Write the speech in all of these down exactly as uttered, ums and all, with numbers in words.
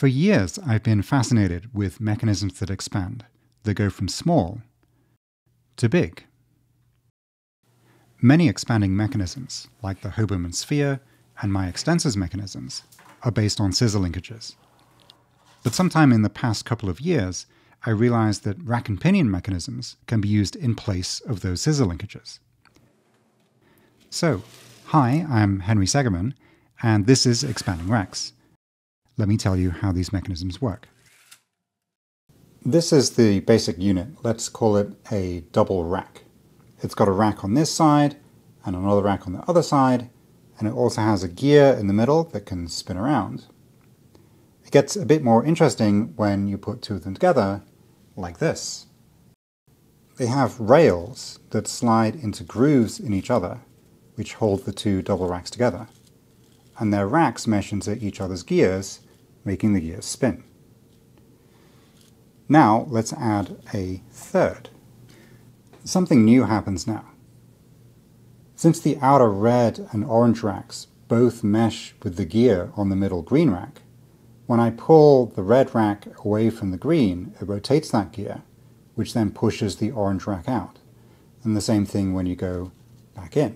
For years, I've been fascinated with mechanisms that expand, that go from small to big. Many expanding mechanisms, like the Hoberman sphere and my extensors mechanisms, are based on scissor linkages. But sometime in the past couple of years, I realized that rack and pinion mechanisms can be used in place of those scissor linkages. So, hi, I'm Henry Segerman, and this is Expanding Racks. Let me tell you how these mechanisms work. This is the basic unit. Let's call it a double rack. It's got a rack on this side and another rack on the other side, and it also has a gear in the middle that can spin around. It gets a bit more interesting when you put two of them together, like this. They have rails that slide into grooves in each other, which hold the two double racks together, and their racks mesh into each other's gears, making the gears spin. Now let's add a third. Something new happens now. Since the outer red and orange racks both mesh with the gear on the middle green rack, when I pull the red rack away from the green, it rotates that gear, which then pushes the orange rack out. And the same thing when you go back in.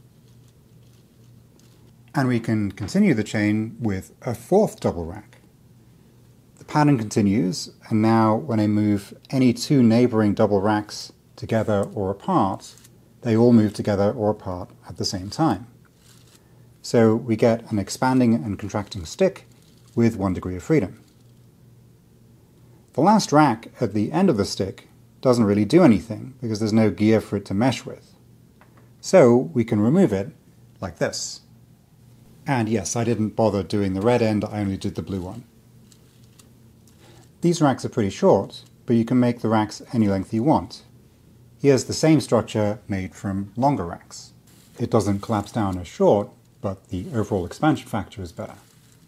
And we can continue the chain with a fourth double rack. The pattern continues, and now when I move any two neighboring double racks together or apart, they all move together or apart at the same time. So we get an expanding and contracting stick with one degree of freedom. The last rack at the end of the stick doesn't really do anything because there's no gear for it to mesh with. So we can remove it like this. And yes, I didn't bother doing the red end, I only did the blue one. These racks are pretty short, but you can make the racks any length you want. Here's the same structure made from longer racks. It doesn't collapse down as short, but the overall expansion factor is better.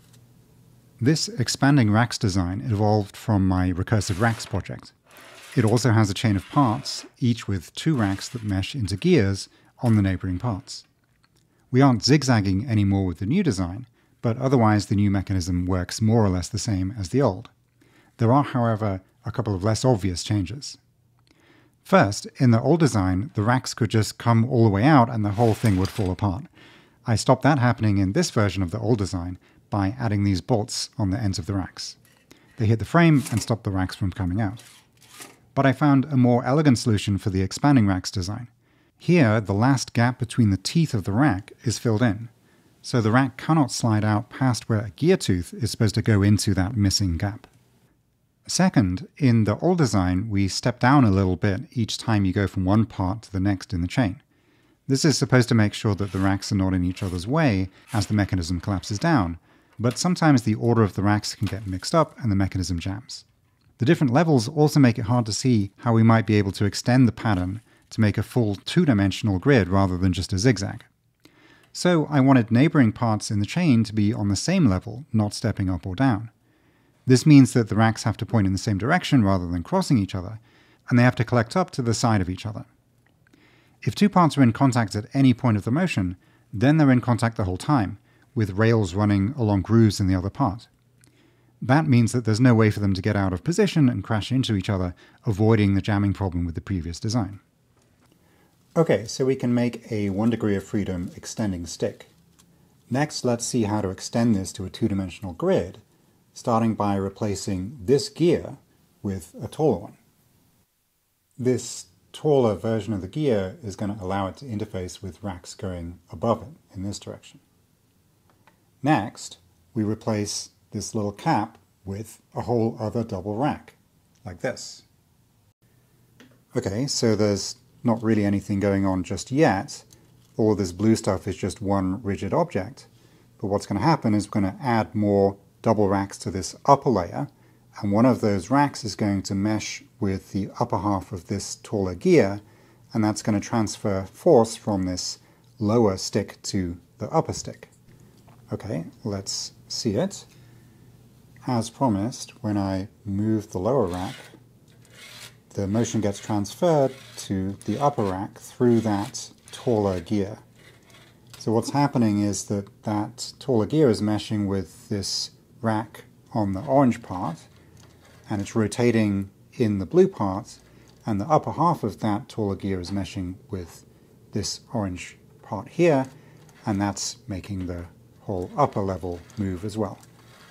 This expanding racks design evolved from my recursive racks project. It also has a chain of parts, each with two racks that mesh into gears on the neighboring parts. We aren't zigzagging anymore with the new design, but otherwise the new mechanism works more or less the same as the old. There are, however, a couple of less obvious changes. First, in the old design, the racks could just come all the way out and the whole thing would fall apart. I stopped that happening in this version of the old design by adding these bolts on the ends of the racks. They hit the frame and stop the racks from coming out. But I found a more elegant solution for the expanding racks design. Here, the last gap between the teeth of the rack is filled in, so the rack cannot slide out past where a gear tooth is supposed to go into that missing gap. Second, in the old design, we step down a little bit each time you go from one part to the next in the chain. This is supposed to make sure that the racks are not in each other's way as the mechanism collapses down, but sometimes the order of the racks can get mixed up and the mechanism jams. The different levels also make it hard to see how we might be able to extend the pattern to make a full two-dimensional grid rather than just a zigzag. So I wanted neighboring parts in the chain to be on the same level, not stepping up or down. This means that the racks have to point in the same direction rather than crossing each other, and they have to collect up to the side of each other. If two parts are in contact at any point of the motion, then they're in contact the whole time, with rails running along grooves in the other part. That means that there's no way for them to get out of position and crash into each other, avoiding the jamming problem with the previous design. Okay, so we can make a one degree of freedom extending stick. Next, let's see how to extend this to a two-dimensional grid, starting by replacing this gear with a taller one. This taller version of the gear is going to allow it to interface with racks going above it in this direction. Next, we replace this little cap with a whole other double rack, like this. Okay, so there's not really anything going on just yet. All this blue stuff is just one rigid object. But what's going to happen is we're going to add more double racks to this upper layer, and one of those racks is going to mesh with the upper half of this taller gear, and that's going to transfer force from this lower stick to the upper stick. Okay, let's see it. As promised, when I move the lower rack, the motion gets transferred to the upper rack through that taller gear. So what's happening is that that taller gear is meshing with this rack on the orange part, and it's rotating in the blue part, and the upper half of that taller gear is meshing with this orange part here, and that's making the whole upper level move as well.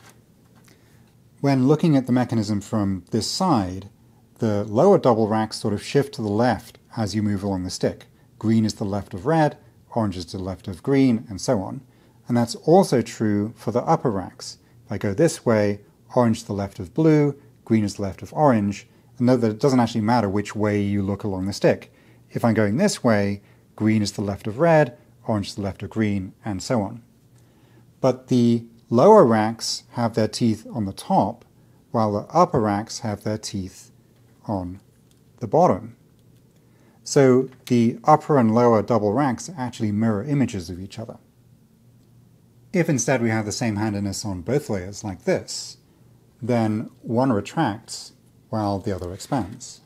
When looking at the mechanism from this side, the lower double racks sort of shift to the left as you move along the stick. Green is to the left of red, orange is to the left of green, and so on. And that's also true for the upper racks. If I go this way, orange to the left of blue, green is to the left of orange, and note that it doesn't actually matter which way you look along the stick. If I'm going this way, green is to the left of red, orange to the left of green, and so on. But the lower racks have their teeth on the top, while the upper racks have their teeth on the bottom. So the upper and lower double racks actually mirror images of each other. If instead we have the same handedness on both layers like this, then one retracts while the other expands.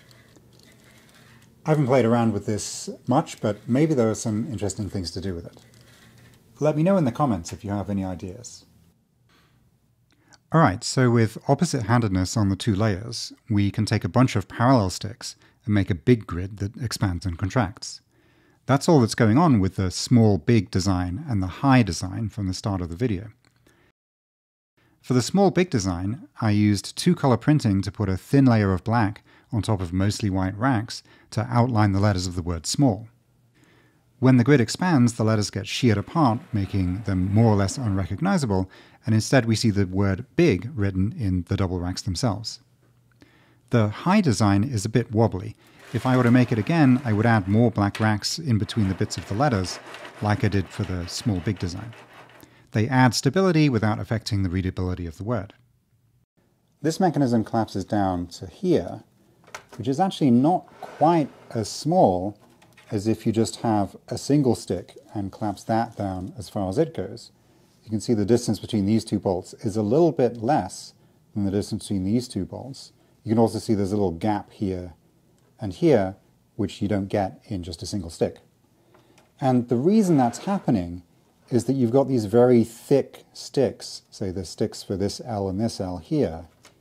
I haven't played around with this much, but maybe there are some interesting things to do with it. Let me know in the comments if you have any ideas. Alright, so with opposite handedness on the two layers, we can take a bunch of parallel sticks and make a big grid that expands and contracts. That's all that's going on with the small big design and the high design from the start of the video. For the small big design, I used two-color printing to put a thin layer of black on top of mostly white racks to outline the letters of the word small. When the grid expands, the letters get sheared apart, making them more or less unrecognizable, and instead we see the word big written in the double racks themselves. The high design is a bit wobbly. If I were to make it again, I would add more black racks in between the bits of the letters, like I did for the small big design. They add stability without affecting the readability of the word. This mechanism collapses down to here, which is actually not quite as small as if you just have a single stick and collapse that down as far as it goes. You can see the distance between these two bolts is a little bit less than the distance between these two bolts. You can also see there's a little gap here and here, which you don't get in just a single stick. And the reason that's happening is that you've got these very thick sticks, say the sticks for this L and this L here,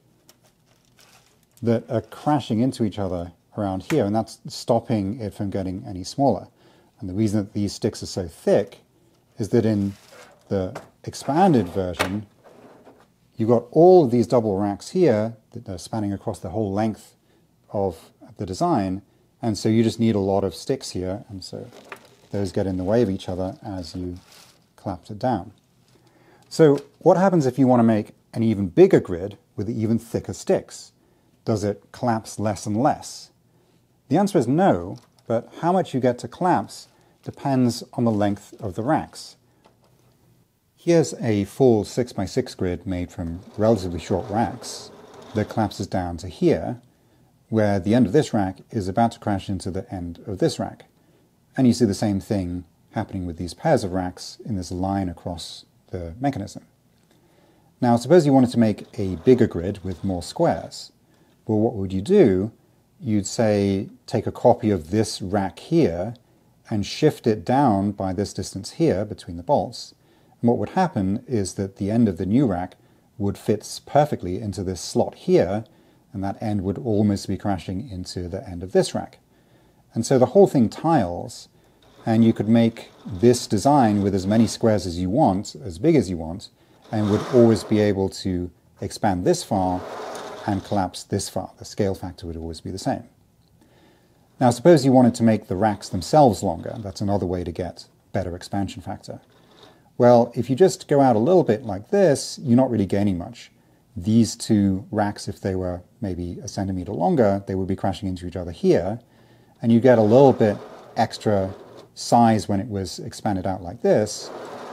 that are crashing into each other around here, and that's stopping it from getting any smaller. And the reason that these sticks are so thick is that in the expanded version, you've got all of these double racks here that are spanning across the whole length of the design, and so you just need a lot of sticks here, and so those get in the way of each other as you collapse it down. So what happens if you want to make an even bigger grid with even thicker sticks? Does it collapse less and less? The answer is no, but how much you get to collapse depends on the length of the racks. Here's a full six by six grid made from relatively short racks that collapses down to here, where the end of this rack is about to crash into the end of this rack. And you see the same thing happening with these pairs of racks in this line across the mechanism. Now suppose you wanted to make a bigger grid with more squares. Well, what would you do? You'd say take a copy of this rack here and shift it down by this distance here between the bolts. And what would happen is that the end of the new rack would fit perfectly into this slot here, and that end would almost be crashing into the end of this rack. And so the whole thing tiles, and you could make this design with as many squares as you want, as big as you want, and would always be able to expand this far and collapse this far. The scale factor would always be the same. Now suppose you wanted to make the racks themselves longer. That's another way to get better expansion factor. Well, if you just go out a little bit like this, you're not really gaining much. These two racks, if they were maybe a centimeter longer, they would be crashing into each other here, and you get a little bit extra size when it was expanded out like this,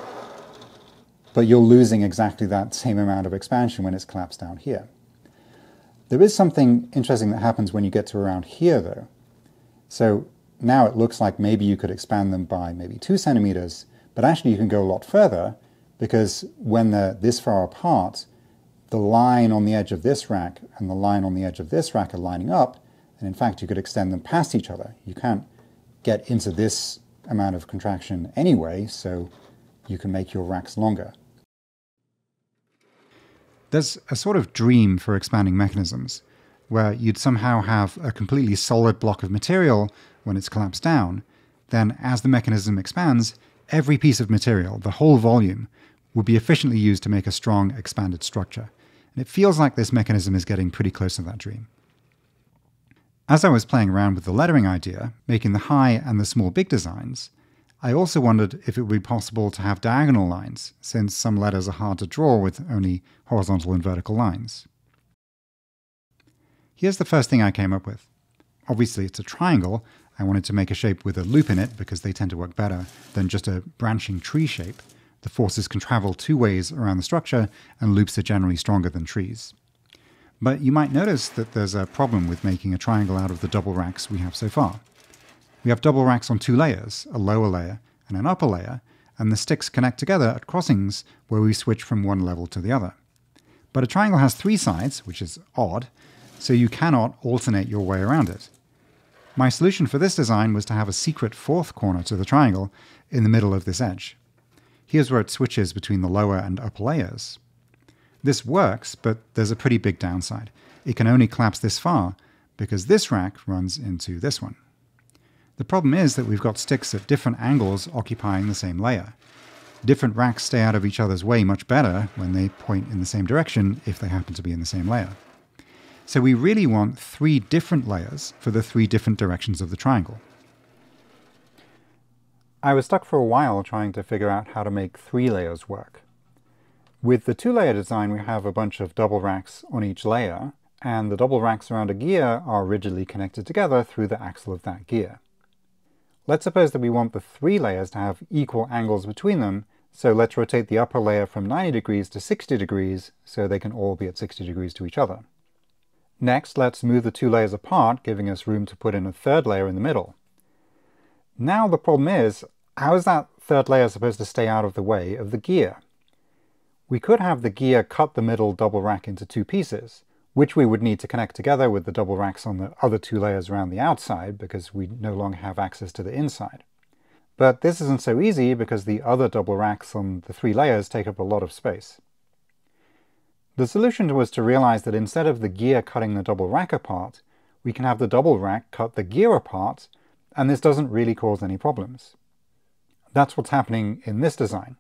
but you're losing exactly that same amount of expansion when it's collapsed down here. There is something interesting that happens when you get to around here, though. So now it looks like maybe you could expand them by maybe two centimeters, but actually you can go a lot further, because when they're this far apart, the line on the edge of this rack and the line on the edge of this rack are lining up, and in fact you could extend them past each other. You can't get into this amount of contraction anyway, so you can make your racks longer. There's a sort of dream for expanding mechanisms, where you'd somehow have a completely solid block of material when it's collapsed down. Then as the mechanism expands, every piece of material, the whole volume, will be efficiently used to make a strong, expanded structure. And it feels like this mechanism is getting pretty close to that dream. As I was playing around with the lettering idea, making the high and the small big designs, I also wondered if it would be possible to have diagonal lines, since some letters are hard to draw with only horizontal and vertical lines. Here's the first thing I came up with. Obviously it's a triangle. I wanted to make a shape with a loop in it because they tend to work better than just a branching tree shape. The forces can travel two ways around the structure, and loops are generally stronger than trees. But you might notice that there's a problem with making a triangle out of the double racks we have so far. We have double racks on two layers, a lower layer and an upper layer, and the sticks connect together at crossings where we switch from one level to the other. But a triangle has three sides, which is odd, so you cannot alternate your way around it. My solution for this design was to have a secret fourth corner to the triangle in the middle of this edge. Here's where it switches between the lower and upper layers. This works, but there's a pretty big downside. It can only collapse this far, because this rack runs into this one. The problem is that we've got sticks at different angles occupying the same layer. Different racks stay out of each other's way much better when they point in the same direction if they happen to be in the same layer. So we really want three different layers for the three different directions of the triangle. I was stuck for a while trying to figure out how to make three layers work. With the two-layer design, we have a bunch of double racks on each layer, and the double racks around a gear are rigidly connected together through the axle of that gear. Let's suppose that we want the three layers to have equal angles between them, so let's rotate the upper layer from ninety degrees to sixty degrees so they can all be at sixty degrees to each other. Next, let's move the two layers apart, giving us room to put in a third layer in the middle. Now the problem is, how is that third layer supposed to stay out of the way of the gear? We could have the gear cut the middle double rack into two pieces, which we would need to connect together with the double racks on the other two layers around the outside because we no longer have access to the inside. But this isn't so easy because the other double racks on the three layers take up a lot of space. The solution was to realize that instead of the gear cutting the double rack apart, we can have the double rack cut the gear apart, and this doesn't really cause any problems. That's what's happening in this design.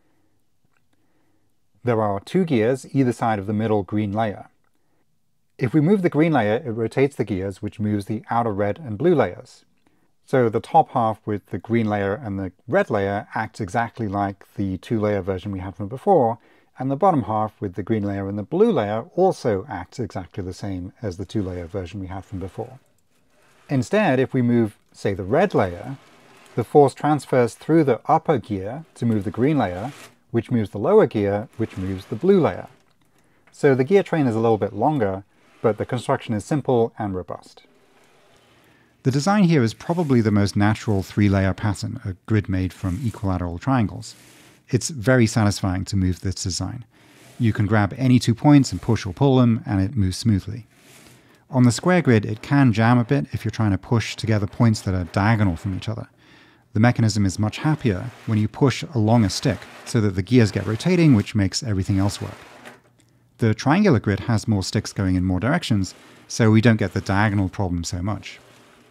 There are two gears either side of the middle green layer. If we move the green layer, it rotates the gears, which moves the outer red and blue layers. So the top half with the green layer and the red layer acts exactly like the two-layer version we had from before, and the bottom half with the green layer and the blue layer also acts exactly the same as the two-layer version we had from before. Instead, if we move, say, the red layer, the force transfers through the upper gear to move the green layer, which moves the lower gear, which moves the blue layer. So the gear train is a little bit longer, but the construction is simple and robust. The design here is probably the most natural three-layer pattern, a grid made from equilateral triangles. It's very satisfying to move this design. You can grab any two points and push or pull them, and it moves smoothly. On the square grid, it can jam a bit if you're trying to push together points that are diagonal from each other. The mechanism is much happier when you push along a stick so that the gears get rotating, which makes everything else work. The triangular grid has more sticks going in more directions, so we don't get the diagonal problem so much.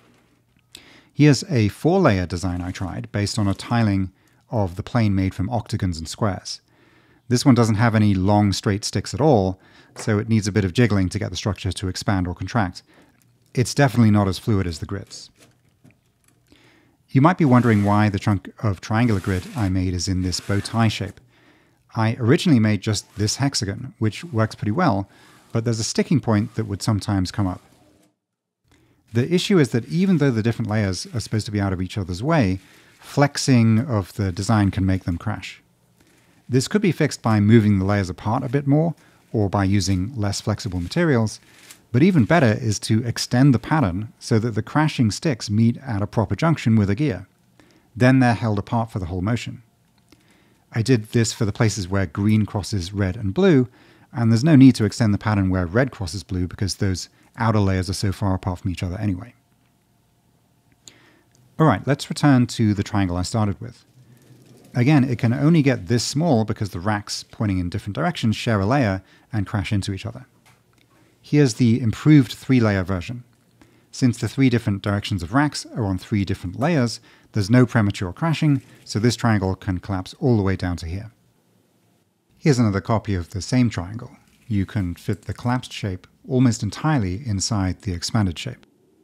Here's a four-layer design I tried based on a tiling of the plane made from octagons and squares. This one doesn't have any long straight sticks at all, so it needs a bit of jiggling to get the structure to expand or contract. It's definitely not as fluid as the grids. You might be wondering why the chunk of triangular grid I made is in this bow tie shape. I originally made just this hexagon, which works pretty well, but there's a sticking point that would sometimes come up. The issue is that even though the different layers are supposed to be out of each other's way, flexing of the design can make them crash. This could be fixed by moving the layers apart a bit more, or by using less flexible materials, but even better is to extend the pattern so that the crashing sticks meet at a proper junction with a gear. Then they're held apart for the whole motion. I did this for the places where green crosses red and blue, and there's no need to extend the pattern where red crosses blue because those outer layers are so far apart from each other anyway. Alright, let's return to the triangle I started with. Again, it can only get this small because the racks pointing in different directions share a layer and crash into each other. Here's the improved three-layer version. Since the three different directions of racks are on three different layers, there's no premature crashing, so this triangle can collapse all the way down to here. Here's another copy of the same triangle. You can fit the collapsed shape almost entirely inside the expanded shape.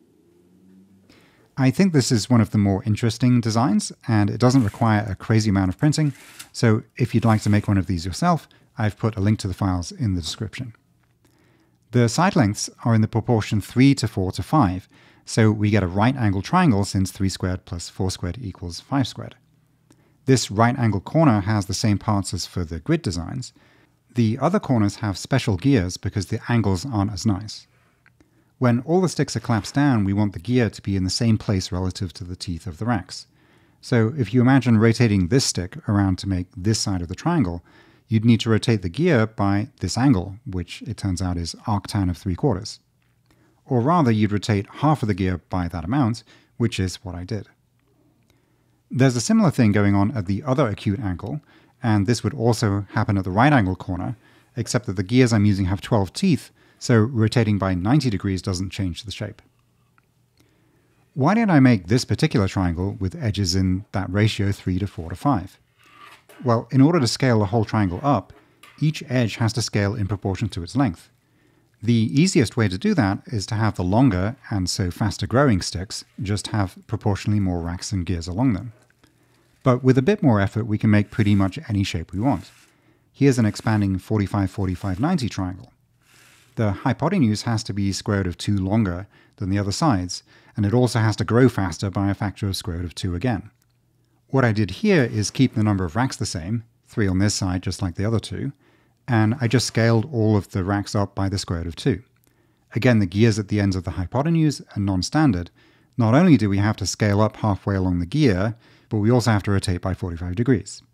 I think this is one of the more interesting designs, and it doesn't require a crazy amount of printing, so if you'd like to make one of these yourself, I've put a link to the files in the description. The side lengths are in the proportion three to four to five, so we get a right angle triangle since three squared plus four squared equals five squared. This right angle corner has the same parts as for the grid designs. The other corners have special gears because the angles aren't as nice. When all the sticks are collapsed down, we want the gear to be in the same place relative to the teeth of the racks. So if you imagine rotating this stick around to make this side of the triangle, you'd need to rotate the gear by this angle, which it turns out is arctan of three quarters. Or rather, you'd rotate half of the gear by that amount, which is what I did. There's a similar thing going on at the other acute angle, and this would also happen at the right angle corner, except that the gears I'm using have twelve teeth, so rotating by ninety degrees doesn't change the shape. Why did I make this particular triangle with edges in that ratio three to four to five? Well, in order to scale the whole triangle up, each edge has to scale in proportion to its length. The easiest way to do that is to have the longer, and so faster growing sticks, just have proportionally more racks and gears along them. But with a bit more effort, we can make pretty much any shape we want. Here's an expanding forty-five forty-five ninety triangle. The hypotenuse has to be square root of two longer than the other sides, and it also has to grow faster by a factor of square root of two again. What I did here is keep the number of racks the same, three on this side just like the other two, and I just scaled all of the racks up by the square root of two. Again, the gears at the ends of the hypotenuse are non-standard. Not only do we have to scale up halfway along the gear, but we also have to rotate by forty-five degrees.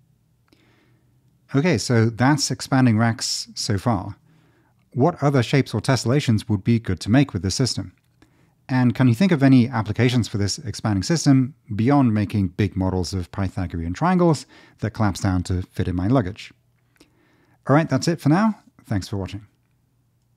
Okay, so that's expanding racks so far. What other shapes or tessellations would be good to make with this system? And can you think of any applications for this expanding system beyond making big models of Pythagorean triangles that collapse down to fit in my luggage? All right, that's it for now. Thanks for watching.